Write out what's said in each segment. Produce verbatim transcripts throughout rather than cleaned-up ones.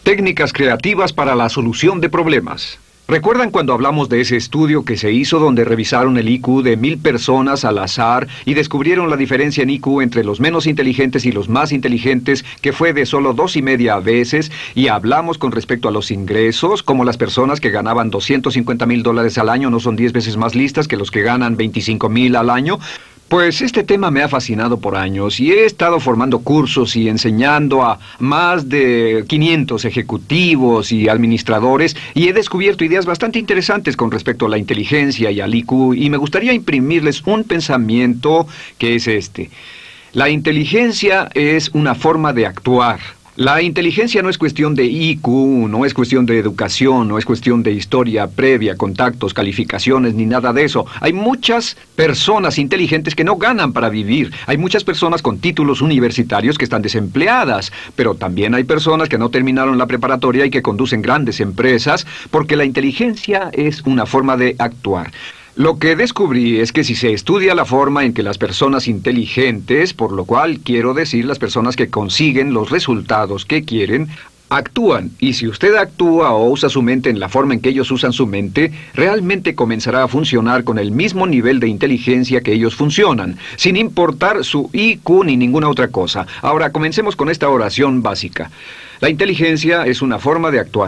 Técnicas creativas para la solución de problemas. ¿Recuerdan cuando hablamos de ese estudio que se hizo donde revisaron el I Q de mil personas al azar y descubrieron la diferencia en I Q entre los menos inteligentes y los más inteligentes, que fue de solo dos y media veces? Y hablamos con respecto a los ingresos, como las personas que ganaban doscientos cincuenta mil dólares al año no son diez veces más listas que los que ganan veinticinco mil al año. Pues este tema me ha fascinado por años y he estado formando cursos y enseñando a más de quinientos ejecutivos y administradores y he descubierto ideas bastante interesantes con respecto a la inteligencia y al I Q y me gustaría imprimirles un pensamiento que es este. La inteligencia es una forma de actuar. La inteligencia no es cuestión de I Q, no es cuestión de educación, no es cuestión de historia previa, contactos, calificaciones, ni nada de eso. Hay muchas personas inteligentes que no ganan para vivir. Hay muchas personas con títulos universitarios que están desempleadas. Pero también hay personas que no terminaron la preparatoria y que conducen grandes empresas porque la inteligencia es una forma de actuar. Lo que descubrí es que si se estudia la forma en que las personas inteligentes, por lo cual quiero decir las personas que consiguen los resultados que quieren, actúan, y si usted actúa o usa su mente en la forma en que ellos usan su mente, realmente comenzará a funcionar con el mismo nivel de inteligencia que ellos funcionan, sin importar su I Q ni ninguna otra cosa. Ahora, comencemos con esta oración básica. La inteligencia es una forma de actuar.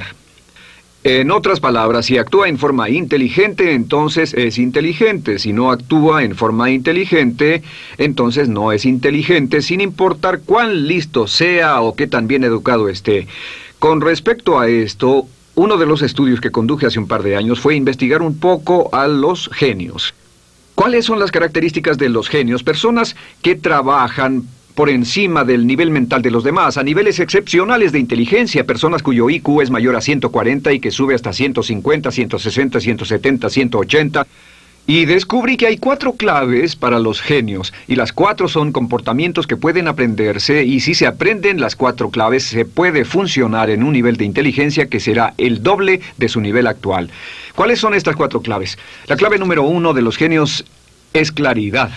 En otras palabras, si actúa en forma inteligente, entonces es inteligente. Si no actúa en forma inteligente, entonces no es inteligente, sin importar cuán listo sea o qué tan bien educado esté. Con respecto a esto, uno de los estudios que conduje hace un par de años fue investigar un poco a los genios. ¿Cuáles son las características de los genios? Personas que trabajan por encima del nivel mental de los demás, a niveles excepcionales de inteligencia, personas cuyo I Q es mayor a ciento cuarenta y que sube hasta ciento cincuenta, ciento sesenta, ciento setenta, ciento ochenta. Y descubrí que hay cuatro claves para los genios, y las cuatro son comportamientos que pueden aprenderse, y si se aprenden las cuatro claves, se puede funcionar en un nivel de inteligencia que será el doble de su nivel actual. ¿Cuáles son estas cuatro claves? La clave número uno de los genios es claridad.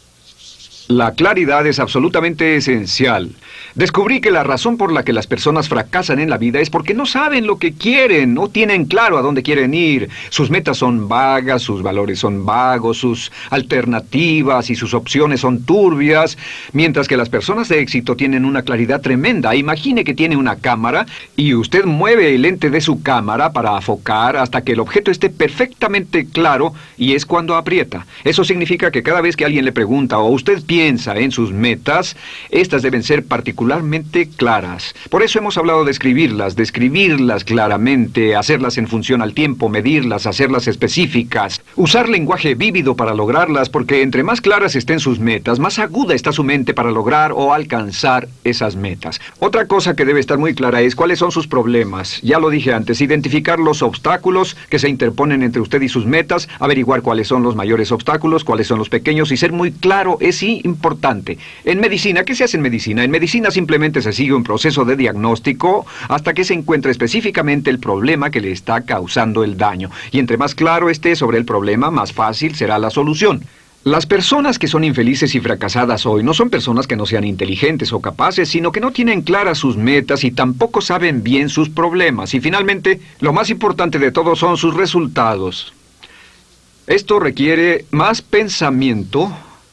La claridad es absolutamente esencial. Descubrí que la razón por la que las personas fracasan en la vida es porque no saben lo que quieren, no tienen claro a dónde quieren ir. Sus metas son vagas, sus valores son vagos, sus alternativas y sus opciones son turbias, mientras que las personas de éxito tienen una claridad tremenda. Imagine que tiene una cámara y usted mueve el lente de su cámara para afocar hasta que el objeto esté perfectamente claro y es cuando aprieta. Eso significa que cada vez que alguien le pregunta o usted piensa piensa en sus metas, estas deben ser particularmente claras. Por eso hemos hablado de escribirlas, de escribirlas claramente, hacerlas en función al tiempo, medirlas, hacerlas específicas, usar lenguaje vívido para lograrlas, porque entre más claras estén sus metas, más aguda está su mente para lograr o alcanzar esas metas. Otra cosa que debe estar muy clara es cuáles son sus problemas. Ya lo dije antes, identificar los obstáculos que se interponen entre usted y sus metas, averiguar cuáles son los mayores obstáculos, cuáles son los pequeños y ser muy claro es sí importante. En medicina, ¿qué se hace en medicina? En medicina simplemente se sigue un proceso de diagnóstico hasta que se encuentra específicamente el problema que le está causando el daño. Y entre más claro esté sobre el problema, más fácil será la solución. Las personas que son infelices y fracasadas hoy no son personas que no sean inteligentes o capaces, sino que no tienen claras sus metas y tampoco saben bien sus problemas. Y finalmente, lo más importante de todo son sus resultados. Esto requiere más pensamiento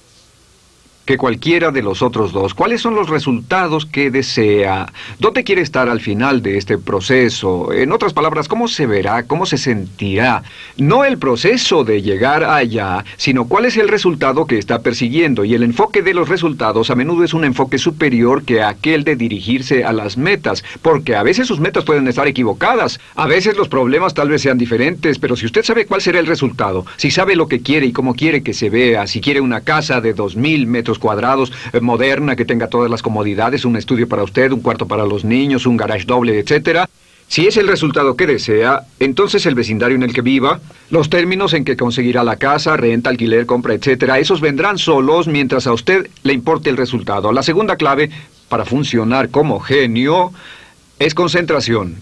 que cualquiera de los otros dos. ¿Cuáles son los resultados que desea? ¿Dónde quiere estar al final de este proceso? En otras palabras, ¿cómo se verá? ¿Cómo se sentirá? No el proceso de llegar allá, sino cuál es el resultado que está persiguiendo. Y el enfoque de los resultados a menudo es un enfoque superior que aquel de dirigirse a las metas, porque a veces sus metas pueden estar equivocadas. A veces los problemas tal vez sean diferentes, pero si usted sabe cuál será el resultado, si sabe lo que quiere y cómo quiere que se vea, si quiere una casa de dos mil metros cuadrados, eh, moderna, que tenga todas las comodidades, un estudio para usted, un cuarto para los niños, un garage doble, etcétera. Si es el resultado que desea, entonces el vecindario en el que viva, los términos en que conseguirá la casa, renta, alquiler, compra, etcétera, esos vendrán solos mientras a usted le importe el resultado. La segunda clave para funcionar como genio es concentración.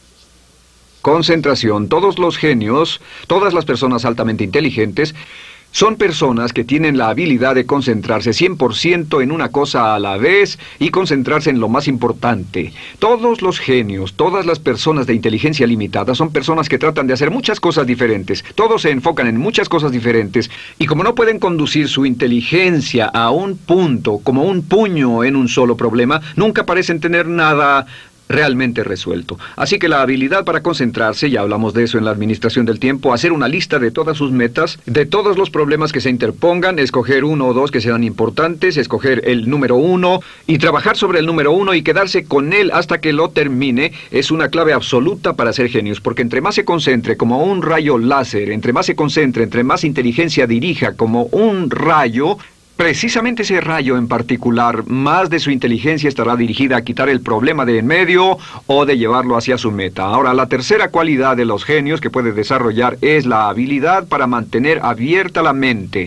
Concentración. Todos los genios, todas las personas altamente inteligentes, Son personas que tienen la habilidad de concentrarse cien por ciento en una cosa a la vez y concentrarse en lo más importante. Todos los genios, todas las personas de inteligencia limitada son personas que tratan de hacer muchas cosas diferentes. Todos se enfocan en muchas cosas diferentes y como no pueden conducir su inteligencia a un punto, como un puño en un solo problema, nunca parecen tener nada realmente resuelto. Así que la habilidad para concentrarse, ya hablamos de eso en la administración del tiempo, hacer una lista de todas sus metas, de todos los problemas que se interpongan, escoger uno o dos que sean importantes, escoger el número uno y trabajar sobre el número uno y quedarse con él hasta que lo termine, es una clave absoluta para ser genios, porque entre más se concentre como un rayo láser, entre más se concentre, entre más inteligencia dirija como un rayo, precisamente ese rayo en particular, más de su inteligencia estará dirigida a quitar el problema de en medio o de llevarlo hacia su meta. Ahora, la tercera cualidad de los genios que puede desarrollar es la habilidad para mantener abierta la mente.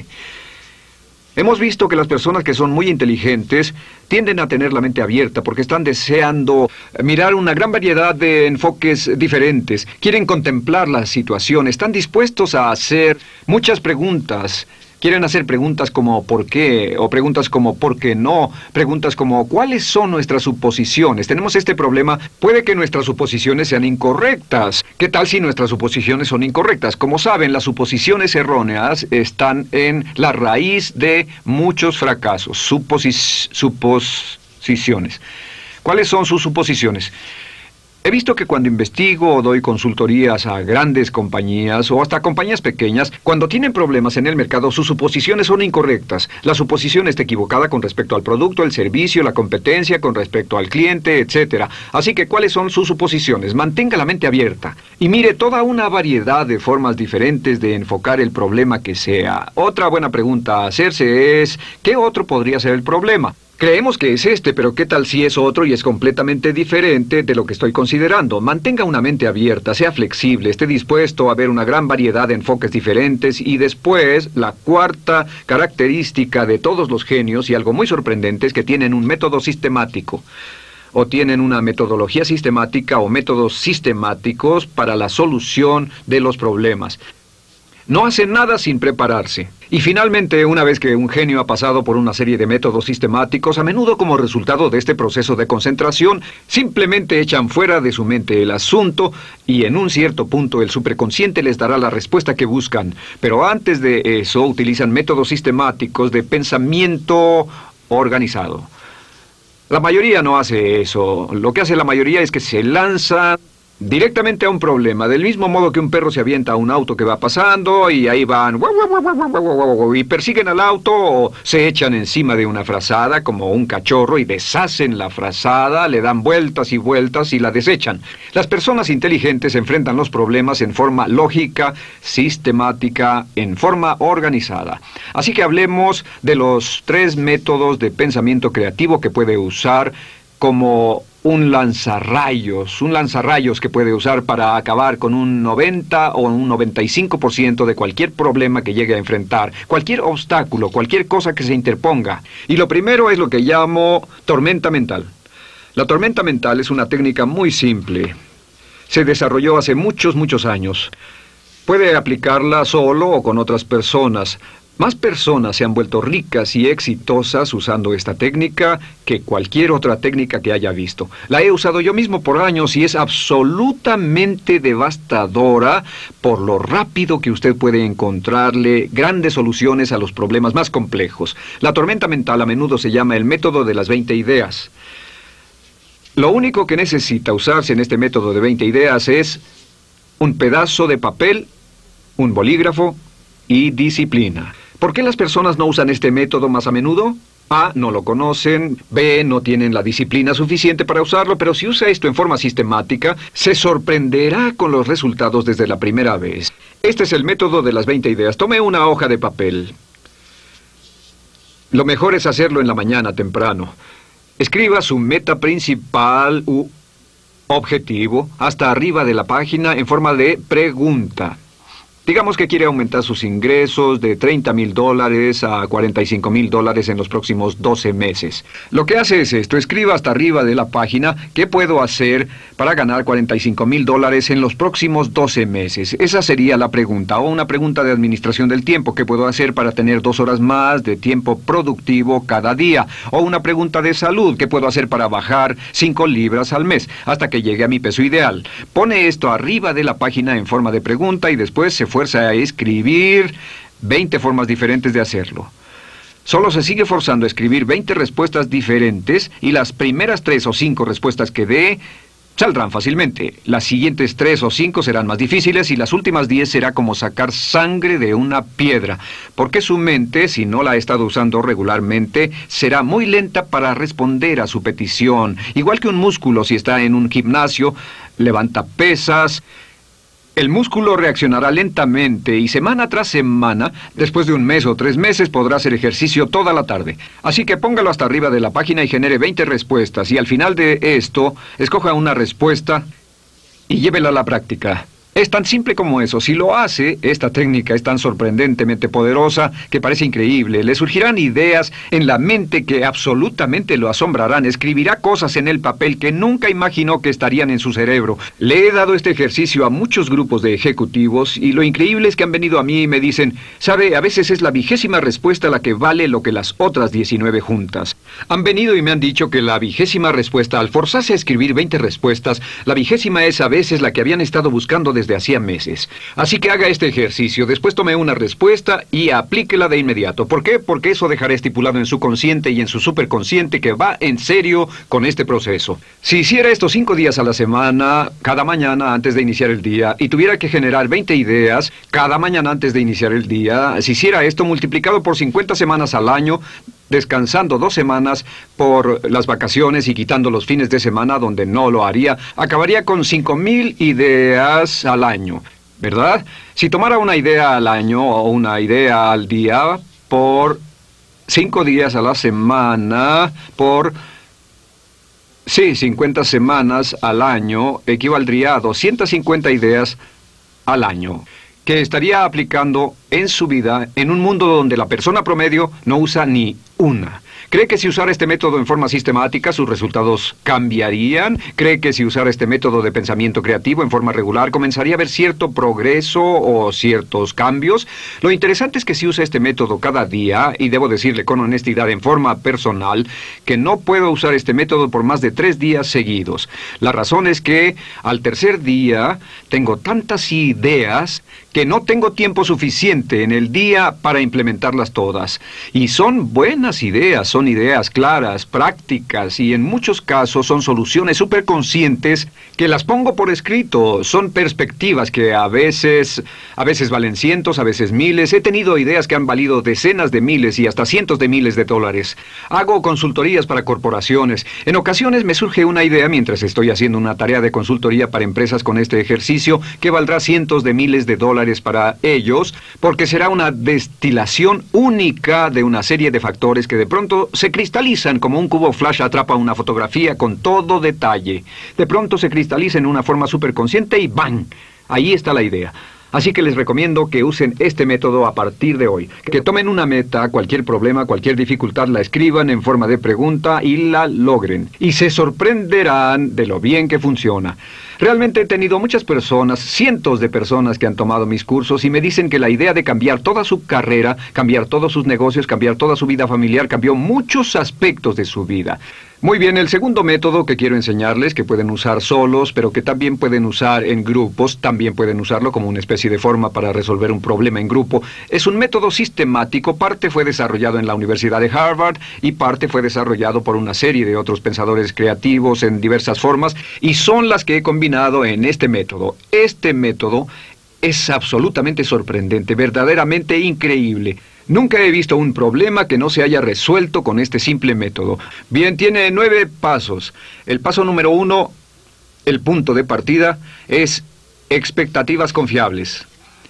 Hemos visto que las personas que son muy inteligentes tienden a tener la mente abierta porque están deseando mirar una gran variedad de enfoques diferentes. Quieren contemplar la situación, están dispuestos a hacer muchas preguntas. Quieren hacer preguntas como ¿por qué? O preguntas como ¿por qué no? Preguntas como ¿cuáles son nuestras suposiciones? Tenemos este problema, puede que nuestras suposiciones sean incorrectas. ¿Qué tal si nuestras suposiciones son incorrectas? Como saben, las suposiciones erróneas están en la raíz de muchos fracasos. Suposis- suposiciones. ¿Cuáles son sus suposiciones? He visto que cuando investigo o doy consultorías a grandes compañías o hasta compañías pequeñas, cuando tienen problemas en el mercado, sus suposiciones son incorrectas. La suposición está equivocada con respecto al producto, el servicio, la competencia, con respecto al cliente, etcétera. Así que, ¿cuáles son sus suposiciones? Mantenga la mente abierta y mire toda una variedad de formas diferentes de enfocar el problema que sea. Otra buena pregunta a hacerse es, ¿qué otro podría ser el problema? Creemos que es este, pero ¿qué tal si es otro y es completamente diferente de lo que estoy considerando? Mantenga una mente abierta, sea flexible, esté dispuesto a ver una gran variedad de enfoques diferentes y después, la cuarta característica de todos los genios y algo muy sorprendente es que tienen un método sistemático. O tienen una metodología sistemática o métodos sistemáticos para la solución de los problemas. No hacen nada sin prepararse. Y finalmente, una vez que un genio ha pasado por una serie de métodos sistemáticos, a menudo como resultado de este proceso de concentración, simplemente echan fuera de su mente el asunto y en un cierto punto el superconsciente les dará la respuesta que buscan. Pero antes de eso, utilizan métodos sistemáticos de pensamiento organizado. La mayoría no hace eso. Lo que hace la mayoría es que se lanza directamente a un problema, del mismo modo que un perro se avienta a un auto que va pasando y ahí van y persiguen al auto o se echan encima de una frazada como un cachorro y deshacen la frazada, le dan vueltas y vueltas y la desechan. Las personas inteligentes enfrentan los problemas en forma lógica, sistemática, en forma organizada. Así que hablemos de los tres métodos de pensamiento creativo que puede usar como un lanzarrayos, un lanzarrayos que puede usar para acabar con un noventa o un noventa y cinco por ciento de cualquier problema que llegue a enfrentar, cualquier obstáculo, cualquier cosa que se interponga. Y lo primero es lo que llamo tormenta mental. La tormenta mental es una técnica muy simple. Se desarrolló hace muchos, muchos años. Puede aplicarla solo o con otras personas. Más personas se han vuelto ricas y exitosas usando esta técnica que cualquier otra técnica que haya visto. La he usado yo mismo por años y es absolutamente devastadora por lo rápido que usted puede encontrarle grandes soluciones a los problemas más complejos. La tormenta mental a menudo se llama el método de las veinte ideas. Lo único que necesita usarse en este método de veinte ideas es un pedazo de papel, un bolígrafo y disciplina. ¿Por qué las personas no usan este método más a menudo? A, no lo conocen, B, no tienen la disciplina suficiente para usarlo, pero si usa esto en forma sistemática, se sorprenderá con los resultados desde la primera vez. Este es el método de las veinte ideas. Tome una hoja de papel. Lo mejor es hacerlo en la mañana temprano. Escriba su meta principal u objetivo hasta arriba de la página en forma de pregunta. Digamos que quiere aumentar sus ingresos de treinta mil dólares a cuarenta y cinco mil dólares en los próximos doce meses. Lo que hace es esto, escriba hasta arriba de la página qué puedo hacer para ganar cuarenta y cinco mil dólares en los próximos doce meses. Esa sería la pregunta, o una pregunta de administración del tiempo, ¿qué puedo hacer para tener dos horas más de tiempo productivo cada día? O una pregunta de salud, ¿qué puedo hacer para bajar cinco libras al mes hasta que llegue a mi peso ideal? Pone esto arriba de la página en forma de pregunta y después se fuerza a escribir veinte formas diferentes de hacerlo. Solo se sigue forzando a escribir veinte respuestas diferentes y las primeras tres o cinco respuestas que dé saldrán fácilmente. Las siguientes tres o cinco serán más difíciles y las últimas diez será como sacar sangre de una piedra, porque su mente, si no la ha estado usando regularmente, será muy lenta para responder a su petición. Igual que un músculo, si está en un gimnasio, levanta pesas. El músculo reaccionará lentamente y semana tras semana, después de un mes o tres meses, podrá hacer ejercicio toda la tarde. Así que póngalo hasta arriba de la página y genere veinte respuestas. Y al final de esto, escoja una respuesta y llévela a la práctica. Es tan simple como eso. Si lo hace, esta técnica es tan sorprendentemente poderosa que parece increíble. Le surgirán ideas en la mente que absolutamente lo asombrarán. Escribirá cosas en el papel que nunca imaginó que estarían en su cerebro. Le he dado este ejercicio a muchos grupos de ejecutivos y lo increíble es que han venido a mí y me dicen, sabe, a veces es la vigésima respuesta la que vale lo que las otras diecinueve juntas. Han venido y me han dicho que la vigésima respuesta, al forzarse a escribir veinte respuestas, la vigésima es a veces la que habían estado buscando desde de hacía meses. Así que haga este ejercicio, después tome una respuesta y aplíquela de inmediato. ¿Por qué? Porque eso dejará estipulado en su consciente y en su superconsciente que va en serio con este proceso. Si hiciera esto cinco días a la semana, cada mañana antes de iniciar el día, y tuviera que generar veinte ideas cada mañana antes de iniciar el día, si hiciera esto multiplicado por cincuenta semanas al año, descansando dos semanas por las vacaciones y quitando los fines de semana donde no lo haría, acabaría con cinco mil ideas al año, ¿verdad? Si tomara una idea al año o una idea al día por cinco días a la semana, por, sí, cincuenta semanas al año, equivaldría a doscientas cincuenta ideas al año, que estaría aplicando en su vida en un mundo donde la persona promedio no usa ni una. ¿Cree que si usara este método en forma sistemática sus resultados cambiarían? ¿Cree que si usara este método de pensamiento creativo en forma regular comenzaría a haber cierto progreso o ciertos cambios? Lo interesante es que si usa este método cada día, y debo decirle con honestidad en forma personal, que no puedo usar este método por más de tres días seguidos. La razón es que al tercer día tengo tantas ideas que no tengo tiempo suficiente en el día para implementarlas todas. Y son buenas ideas, son ideas claras, prácticas, y en muchos casos son soluciones superconscientes que las pongo por escrito. Son perspectivas que a veces, a veces valen cientos, a veces miles. He tenido ideas que han valido decenas de miles y hasta cientos de miles de dólares. Hago consultorías para corporaciones. En ocasiones me surge una idea mientras estoy haciendo una tarea de consultoría para empresas con este ejercicio que valdrá cientos de miles de dólares para ellos, porque será una destilación única de una serie de factores que de pronto se cristalizan como un cubo flash atrapa una fotografía con todo detalle. De pronto se cristaliza en una forma superconsciente y ¡bang! Ahí está la idea. Así que les recomiendo que usen este método a partir de hoy. Que tomen una meta, cualquier problema, cualquier dificultad, la escriban en forma de pregunta y la logren. Y se sorprenderán de lo bien que funciona. Realmente he tenido muchas personas, cientos de personas que han tomado mis cursos y me dicen que la idea de cambiar toda su carrera, cambiar todos sus negocios, cambiar toda su vida familiar, cambió muchos aspectos de su vida. Muy bien, el segundo método que quiero enseñarles, que pueden usar solos, pero que también pueden usar en grupos, también pueden usarlo como una especie de forma para resolver un problema en grupo, es un método sistemático. Parte fue desarrollado en la Universidad de Harvard y parte fue desarrollado por una serie de otros pensadores creativos en diversas formas, y son las que he combinado en este método. Este método es absolutamente sorprendente, verdaderamente increíble. Nunca he visto un problema que no se haya resuelto con este simple método. Bien, tiene nueve pasos. El paso número uno, el punto de partida, es expectativas confiables.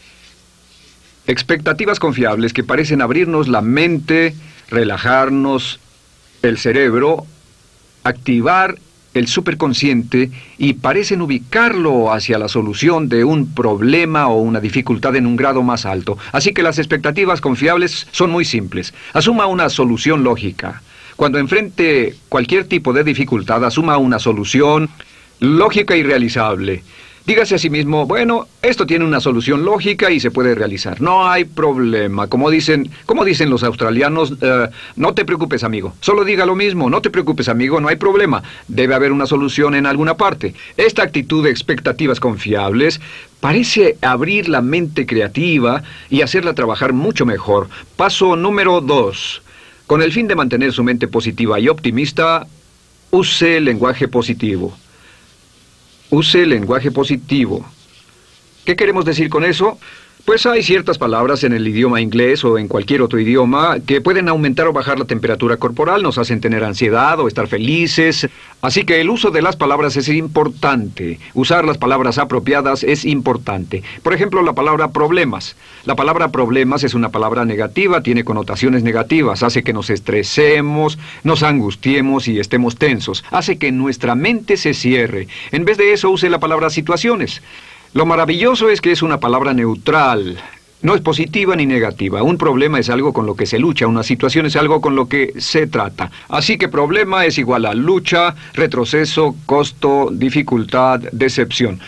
Expectativas confiables que parecen abrirnos la mente, relajarnos el cerebro, activar el superconsciente y parecen ubicarlo hacia la solución de un problema o una dificultad en un grado más alto. Así que las expectativas confiables son muy simples. Asuma una solución lógica. Cuando enfrente cualquier tipo de dificultad, asuma una solución lógica y realizable. Dígase a sí mismo, bueno, esto tiene una solución lógica y se puede realizar. No hay problema. Como dicen, como dicen los australianos, uh, no te preocupes, amigo. Solo diga lo mismo, no te preocupes, amigo, no hay problema. Debe haber una solución en alguna parte. Esta actitud de expectativas confiables parece abrir la mente creativa y hacerla trabajar mucho mejor. Paso número dos. Con el fin de mantener su mente positiva y optimista, use el lenguaje positivo. Use el lenguaje positivo. ¿Qué queremos decir con eso? Pues hay ciertas palabras en el idioma inglés o en cualquier otro idioma que pueden aumentar o bajar la temperatura corporal, nos hacen tener ansiedad o estar felices. Así que el uso de las palabras es importante. Usar las palabras apropiadas es importante. Por ejemplo, la palabra problemas. La palabra problemas es una palabra negativa, tiene connotaciones negativas, hace que nos estresemos, nos angustiemos y estemos tensos. Hace que nuestra mente se cierre. En vez de eso, use la palabra situaciones. Lo maravilloso es que es una palabra neutral. No es positiva ni negativa. Un problema es algo con lo que se lucha, una situación es algo con lo que se trata. Así que problema es igual a lucha, retroceso, costo, dificultad, decepción.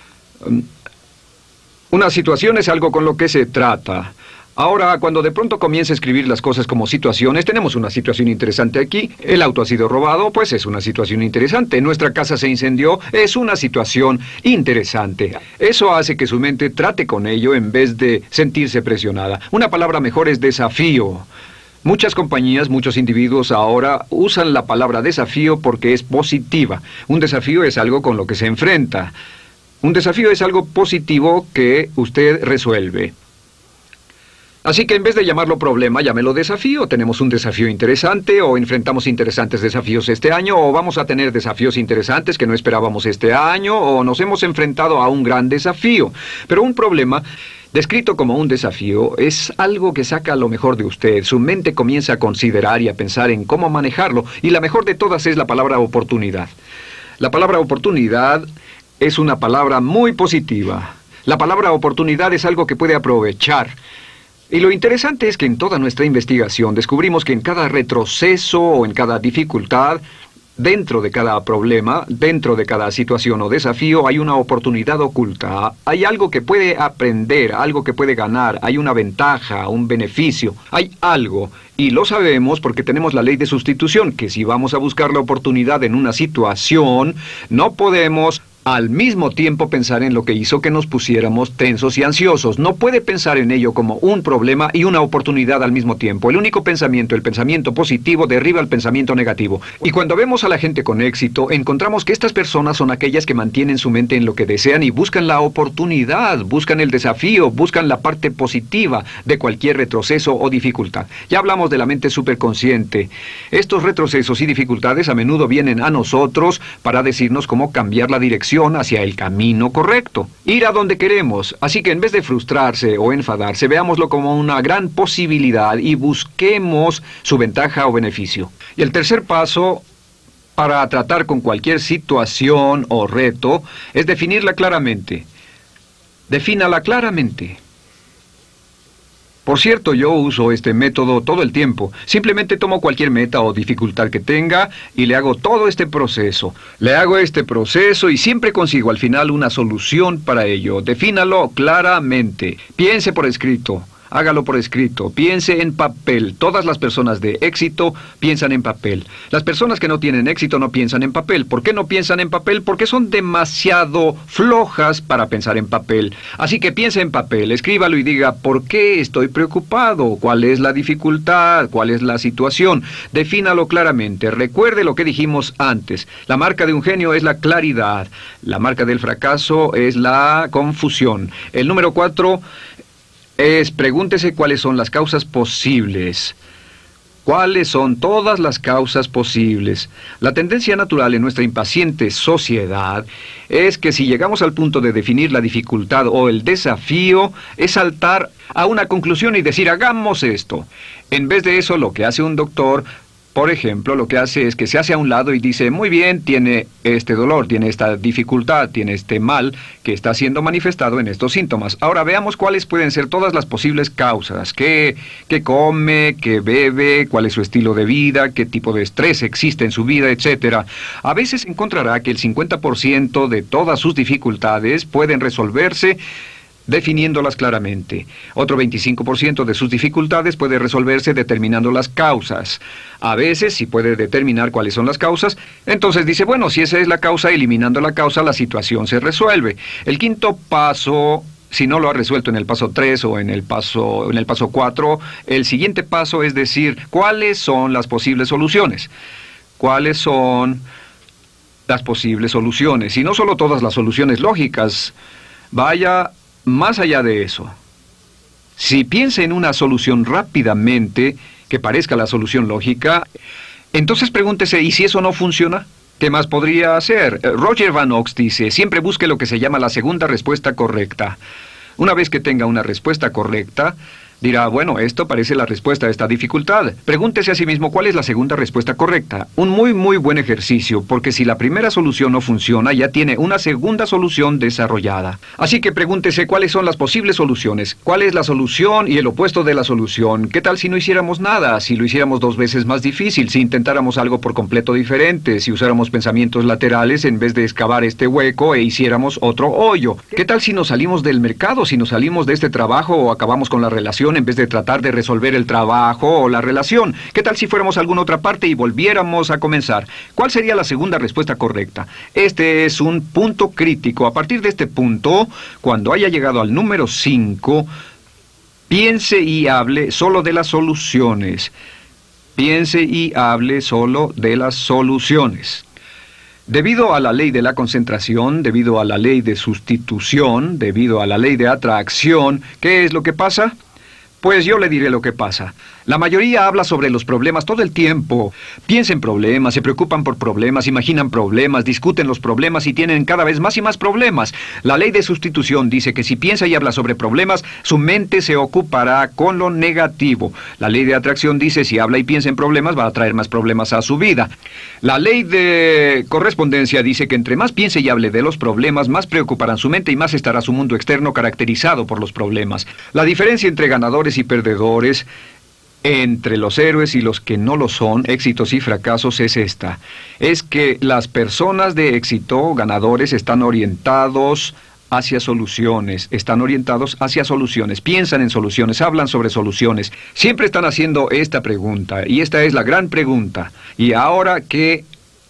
Una situación es algo con lo que se trata. Ahora, cuando de pronto comienza a escribir las cosas como situaciones, tenemos una situación interesante aquí. El auto ha sido robado, pues es una situación interesante. Nuestra casa se incendió, es una situación interesante. Eso hace que su mente trate con ello en vez de sentirse presionada. Una palabra mejor es desafío. Muchas compañías, muchos individuos ahora usan la palabra desafío porque es positiva. Un desafío es algo con lo que se enfrenta. Un desafío es algo positivo que usted resuelve. Así que en vez de llamarlo problema, llámelo desafío. Tenemos un desafío interesante, o enfrentamos interesantes desafíos este año, o vamos a tener desafíos interesantes que no esperábamos este año, o nos hemos enfrentado a un gran desafío. Pero un problema, descrito como un desafío, es algo que saca lo mejor de usted. Su mente comienza a considerar y a pensar en cómo manejarlo, y la mejor de todas es la palabra oportunidad. La palabra oportunidad es una palabra muy positiva. La palabra oportunidad es algo que puede aprovechar. Y lo interesante es que en toda nuestra investigación descubrimos que en cada retroceso o en cada dificultad, dentro de cada problema, dentro de cada situación o desafío, hay una oportunidad oculta. Hay algo que puede aprender, algo que puede ganar, hay una ventaja, un beneficio, hay algo. Y lo sabemos porque tenemos la ley de sustitución, que si vamos a buscar la oportunidad en una situación, no podemos al mismo tiempo pensar en lo que hizo que nos pusiéramos tensos y ansiosos. No puede pensar en ello como un problema y una oportunidad al mismo tiempo. El único pensamiento, el pensamiento positivo, derriba el pensamiento negativo. Y cuando vemos a la gente con éxito, encontramos que estas personas son aquellas que mantienen su mente en lo que desean y buscan la oportunidad, buscan el desafío, buscan la parte positiva de cualquier retroceso o dificultad. Ya hablamos de la mente superconsciente. Estos retrocesos y dificultades a menudo vienen a nosotros para decirnos cómo cambiar la dirección hacia el camino correcto, ir a donde queremos. Así que en vez de frustrarse o enfadarse, veámoslo como una gran posibilidad y busquemos su ventaja o beneficio. Y el tercer paso para tratar con cualquier situación o reto es definirla claramente. Defínala claramente. Por cierto, yo uso este método todo el tiempo. Simplemente tomo cualquier meta o dificultad que tenga y le hago todo este proceso. Le hago este proceso y siempre consigo al final una solución para ello. Defínalo claramente. Piense por escrito. Hágalo por escrito, piense en papel. Todas las personas de éxito piensan en papel. Las personas que no tienen éxito no piensan en papel. ¿Por qué no piensan en papel? Porque son demasiado flojas para pensar en papel. Así que piense en papel, escríbalo y diga, ¿por qué estoy preocupado? ¿Cuál es la dificultad? ¿Cuál es la situación? Defínalo claramente. Recuerde lo que dijimos antes. La marca de un genio es la claridad. La marca del fracaso es la confusión. El número cuatro es pregúntese cuáles son las causas posibles. ¿Cuáles son todas las causas posibles? La tendencia natural en nuestra impaciente sociedad es que si llegamos al punto de definir la dificultad o el desafío, es saltar a una conclusión y decir, hagamos esto. En vez de eso, lo que hace un doctor Por ejemplo, lo que hace es que se hace a un lado y dice, muy bien, tiene este dolor, tiene esta dificultad, tiene este mal que está siendo manifestado en estos síntomas. Ahora veamos cuáles pueden ser todas las posibles causas. ¿Qué, qué come, qué bebe, cuál es su estilo de vida, qué tipo de estrés existe en su vida, etcétera? A veces encontrará que el cincuenta por ciento de todas sus dificultades pueden resolverse definiéndolas claramente. Otro veinticinco por ciento de sus dificultades puede resolverse determinando las causas. A veces, si puede determinar cuáles son las causas, entonces dice, bueno, si esa es la causa, eliminando la causa, la situación se resuelve. El quinto paso, si no lo ha resuelto en el paso tres o en el paso, en el paso cuatro, el siguiente paso es decir, ¿cuáles son las posibles soluciones? ¿Cuáles son las posibles soluciones? Y no solo todas las soluciones lógicas, vaya más allá de eso. Si piensa en una solución rápidamente, que parezca la solución lógica, entonces pregúntese, ¿y si eso no funciona? ¿Qué más podría hacer? Roger Van Ox dice, siempre busque lo que se llama la segunda respuesta correcta. Una vez que tenga una respuesta correcta, dirá, bueno, esto parece la respuesta a esta dificultad. Pregúntese a sí mismo cuál es la segunda respuesta correcta. Un muy, muy buen ejercicio, porque si la primera solución no funciona, ya tiene una segunda solución desarrollada. Así que pregúntese cuáles son las posibles soluciones. ¿Cuál es la solución y el opuesto de la solución? ¿Qué tal si no hiciéramos nada? Si lo hiciéramos dos veces más difícil, si intentáramos algo por completo diferente, si usáramos pensamientos laterales en vez de excavar este hueco e hiciéramos otro hoyo. ¿Qué tal si nos salimos del mercado, si nos salimos de este trabajo o acabamos con la relación en vez de tratar de resolver el trabajo o la relación? ¿Qué tal si fuéramos a alguna otra parte y volviéramos a comenzar? ¿Cuál sería la segunda respuesta correcta? Este es un punto crítico. A partir de este punto, cuando haya llegado al número cinco, piense y hable solo de las soluciones. Piense y hable solo de las soluciones. Debido a la ley de la concentración, debido a la ley de sustitución, debido a la ley de atracción, ¿qué es lo que pasa? Pues yo le diré lo que pasa. La mayoría habla sobre los problemas todo el tiempo. Piensa en problemas, se preocupan por problemas, imaginan problemas, discuten los problemas y tienen cada vez más y más problemas. La ley de sustitución dice que si piensa y habla sobre problemas, su mente se ocupará con lo negativo. La ley de atracción dice si habla y piensa en problemas, va a traer más problemas a su vida. La ley de correspondencia dice que entre más piense y hable de los problemas, más preocuparán su mente y más estará su mundo externo caracterizado por los problemas. La diferencia entre ganadores y perdedores, entre los héroes y los que no lo son, éxitos y fracasos, es esta. Es que las personas de éxito, ganadores, están orientados hacia soluciones, están orientados hacia soluciones, piensan en soluciones, hablan sobre soluciones, siempre están haciendo esta pregunta, y esta es la gran pregunta. ¿Y ahora qué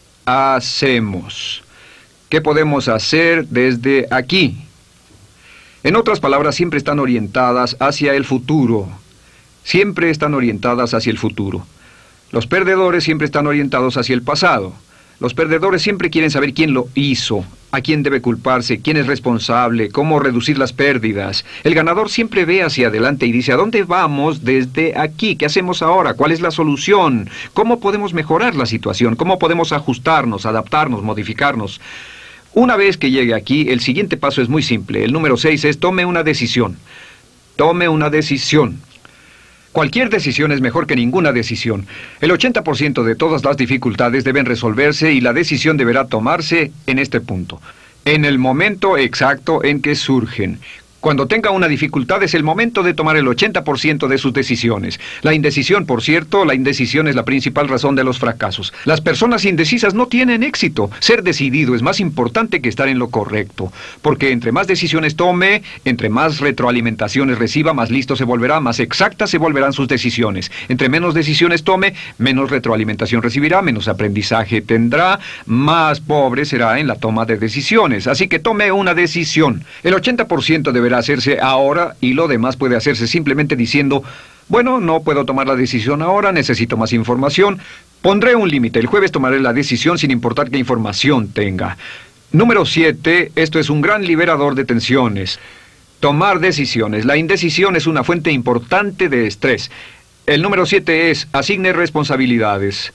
hacemos? ¿Qué podemos hacer desde aquí? En otras palabras, siempre están orientadas hacia el futuro. Siempre están orientadas hacia el futuro. Los perdedores siempre están orientados hacia el pasado. Los perdedores siempre quieren saber quién lo hizo, a quién debe culparse, quién es responsable, cómo reducir las pérdidas. El ganador siempre ve hacia adelante y dice, ¿a dónde vamos desde aquí? ¿Qué hacemos ahora? ¿Cuál es la solución? ¿Cómo podemos mejorar la situación? ¿Cómo podemos ajustarnos, adaptarnos, modificarnos? Una vez que llegue aquí, el siguiente paso es muy simple. El número seis es tome una decisión. Tome una decisión. Cualquier decisión es mejor que ninguna decisión. El ochenta por ciento de todas las dificultades deben resolverse y la decisión deberá tomarse en este punto, en el momento exacto en que surgen. Cuando tenga una dificultad es el momento de tomar el ochenta por ciento de sus decisiones. La indecisión, por cierto, la indecisión es la principal razón de los fracasos. Las personas indecisas no tienen éxito. Ser decidido es más importante que estar en lo correcto. Porque entre más decisiones tome, entre más retroalimentaciones reciba, más listo se volverá, más exactas se volverán sus decisiones. Entre menos decisiones tome, menos retroalimentación recibirá, menos aprendizaje tendrá, más pobre será en la toma de decisiones. Así que tome una decisión. El ochenta por ciento deberá hacerse ahora y lo demás puede hacerse simplemente diciendo, bueno, no puedo tomar la decisión ahora, necesito más información. Pondré un límite, el jueves tomaré la decisión sin importar qué información tenga. Número siete, esto es un gran liberador de tensiones. Tomar decisiones. La indecisión es una fuente importante de estrés. El número siete es asigne responsabilidades.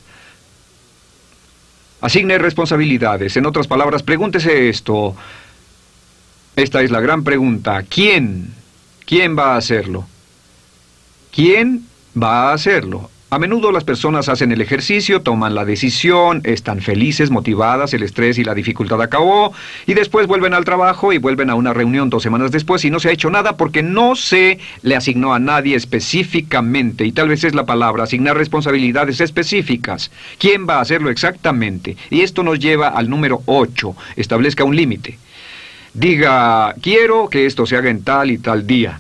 Asigne responsabilidades. En otras palabras, pregúntese esto. Esta es la gran pregunta. ¿Quién? ¿Quién va a hacerlo? ¿Quién va a hacerlo? A menudo las personas hacen el ejercicio, toman la decisión, están felices, motivadas, el estrés y la dificultad acabó, y después vuelven al trabajo y vuelven a una reunión dos semanas después y no se ha hecho nada porque no se le asignó a nadie específicamente, y tal vez es la palabra, asignar responsabilidades específicas. ¿Quién va a hacerlo exactamente? Y esto nos lleva al número ocho, establezca un límite. Diga, quiero que esto se haga en tal y tal día.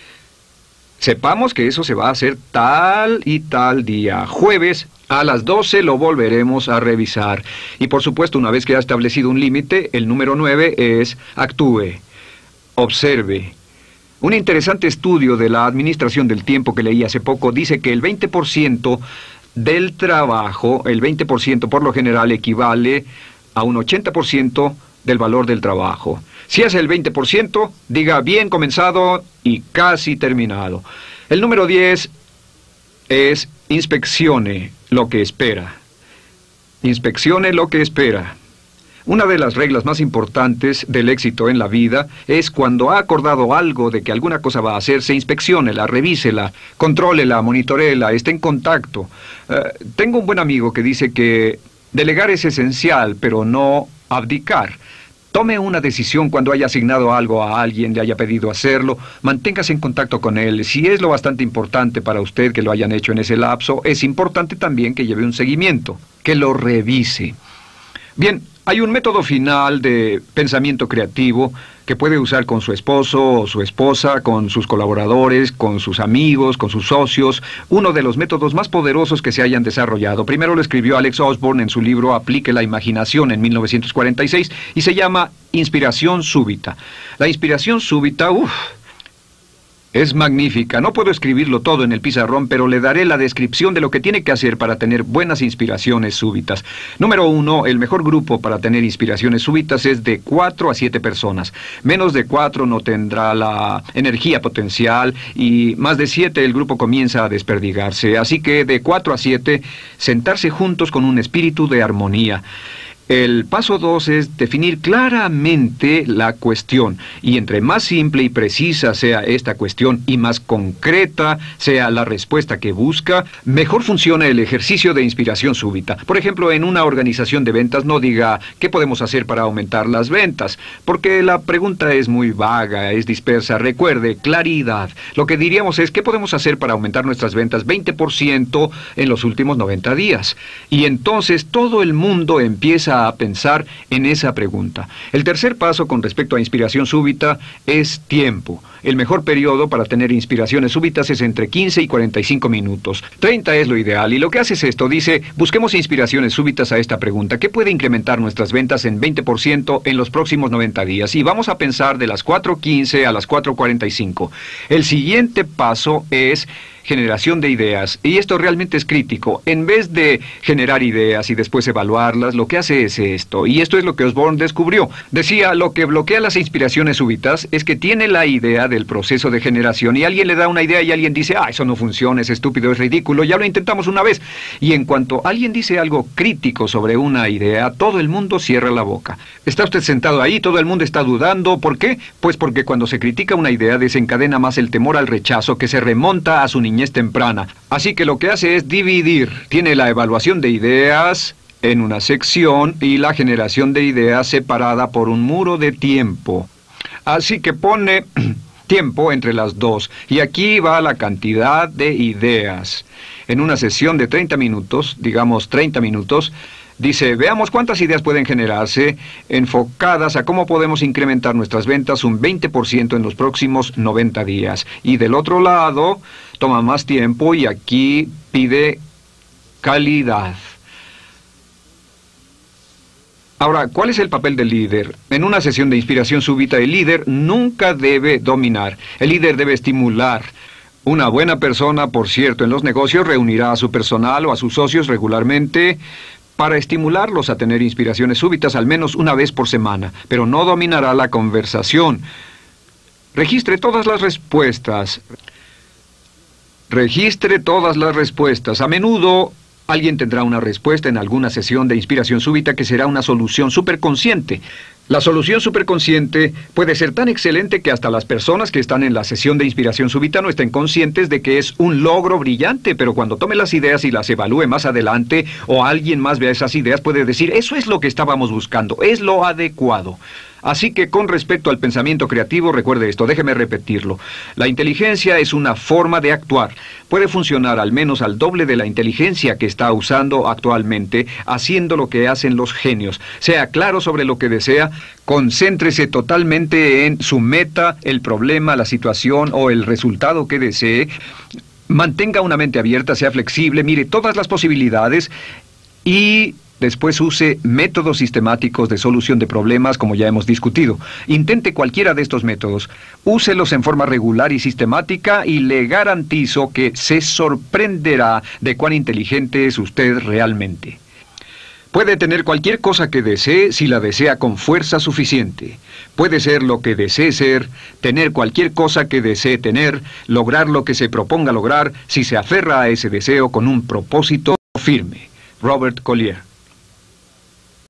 Sepamos que eso se va a hacer tal y tal día. Jueves a las doce lo volveremos a revisar. Y por supuesto, una vez que ha establecido un límite, el número nueve es actúe, observe. Un interesante estudio de la administración del tiempo que leí hace poco dice que el veinte por ciento del trabajo, el veinte por ciento por lo general equivale a un ochenta por ciento del valor del trabajo. Si hace el veinte por ciento, diga bien comenzado y casi terminado. El número diez es inspeccione lo que espera. Inspeccione lo que espera. Una de las reglas más importantes del éxito en la vida es cuando ha acordado algo de que alguna cosa va a hacerse, inspecciónela, revísela, contrólela, monitoréela, esté en contacto. Uh, tengo un buen amigo que dice que delegar es esencial, pero no abdicar. Tome una decisión cuando haya asignado algo a alguien, le haya pedido hacerlo, manténgase en contacto con él. Si es lo bastante importante para usted que lo hayan hecho en ese lapso, es importante también que lleve un seguimiento, que lo revise. Bien, hay un método final de pensamiento creativo que puede usar con su esposo o su esposa, con sus colaboradores, con sus amigos, con sus socios. Uno de los métodos más poderosos que se hayan desarrollado. Primero lo escribió Alex Osborne en su libro Aplique la imaginación en mil novecientos cuarenta y seis y se llama Inspiración súbita. La inspiración súbita, uff, es magnífica. No puedo escribirlo todo en el pizarrón, pero le daré la descripción de lo que tiene que hacer para tener buenas inspiraciones súbitas. Número uno, el mejor grupo para tener inspiraciones súbitas es de cuatro a siete personas. Menos de cuatro no tendrá la energía potencial y más de siete el grupo comienza a desperdigarse. Así que de cuatro a siete, sentarse juntos con un espíritu de armonía. El paso dos es definir claramente la cuestión, y entre más simple y precisa sea esta cuestión y más concreta sea la respuesta que busca, mejor funciona el ejercicio de inspiración súbita. Por ejemplo, en una organización de ventas no diga ¿qué podemos hacer para aumentar las ventas? Porque la pregunta es muy vaga, es dispersa. Recuerde, claridad. Lo que diríamos es ¿qué podemos hacer para aumentar nuestras ventas veinte por ciento en los últimos noventa días? Y entonces todo el mundo empieza a pensar en esa pregunta. El tercer paso con respecto a inspiración súbita es tiempo. El mejor periodo para tener inspiraciones súbitas es entre quince y cuarenta y cinco minutos. treinta es lo ideal, y lo que hace es esto. Dice, busquemos inspiraciones súbitas a esta pregunta. ¿Qué puede incrementar nuestras ventas en veinte por ciento en los próximos noventa días? Y vamos a pensar de las cuatro quince a las cuatro cuarenta y cinco. El siguiente paso es generación de ideas, y esto realmente es crítico. En vez de generar ideas y después evaluarlas, lo que hace es esto, y esto es lo que Osborne descubrió. Decía, lo que bloquea las inspiraciones súbitas es que tiene la idea del proceso de generación, y alguien le da una idea y alguien dice, ah, eso no funciona, es estúpido, es ridículo, ya lo intentamos una vez. Y en cuanto alguien dice algo crítico sobre una idea, todo el mundo cierra la boca. Está usted sentado ahí, todo el mundo está dudando. ¿Por qué? Pues porque cuando se critica una idea desencadena más el temor al rechazo que se remonta a su niñez temprana. Así que lo que hace es dividir. Tiene la evaluación de ideas en una sección y la generación de ideas separada por un muro de tiempo. Así que pone tiempo entre las dos. Y aquí va la cantidad de ideas. En una sesión de treinta minutos, digamos treinta minutos, dice, veamos cuántas ideas pueden generarse enfocadas a cómo podemos incrementar nuestras ventas un veinte por ciento en los próximos noventa días. Y del otro lado, toma más tiempo y aquí pide calidad. Ahora, ¿cuál es el papel del líder? En una sesión de inspiración súbita, el líder nunca debe dominar. El líder debe estimular. Una buena persona, por cierto, en los negocios reunirá a su personal o a sus socios regularmente para estimularlos a tener inspiraciones súbitas al menos una vez por semana, pero no dominará la conversación. Registre todas las respuestas. Registre todas las respuestas. A menudo alguien tendrá una respuesta en alguna sesión de inspiración súbita que será una solución superconsciente. La solución superconsciente puede ser tan excelente que hasta las personas que están en la sesión de inspiración súbita no estén conscientes de que es un logro brillante, pero cuando tome las ideas y las evalúe más adelante, o alguien más vea esas ideas, puede decir, eso es lo que estábamos buscando, es lo adecuado. Así que con respecto al pensamiento creativo, recuerde esto, déjeme repetirlo. La inteligencia es una forma de actuar. Puede funcionar al menos al doble de la inteligencia que está usando actualmente, haciendo lo que hacen los genios. Sea claro sobre lo que desea, concéntrese totalmente en su meta, el problema, la situación o el resultado que desee. Mantenga una mente abierta, sea flexible, mire todas las posibilidades y después use métodos sistemáticos de solución de problemas, como ya hemos discutido. Intente cualquiera de estos métodos. Úselos en forma regular y sistemática y le garantizo que se sorprenderá de cuán inteligente es usted realmente. Puede tener cualquier cosa que desee si la desea con fuerza suficiente. Puede ser lo que desee ser, tener cualquier cosa que desee tener, lograr lo que se proponga lograr si se aferra a ese deseo con un propósito firme. Robert Collier.